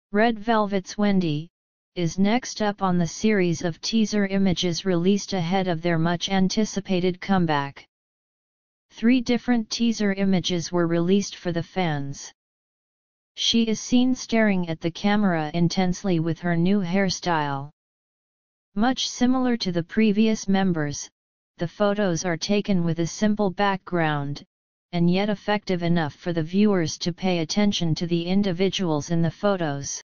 Red Velvet's Wendy is next up on the series of teaser images released ahead of their much-anticipated comeback. 3 different teaser images were released for the fans. She is seen staring at the camera intensely with her new hairstyle. Much similar to the previous members, the photos are taken with a simple background, and yet effective enough for the viewers to pay attention to the individuals in the photos.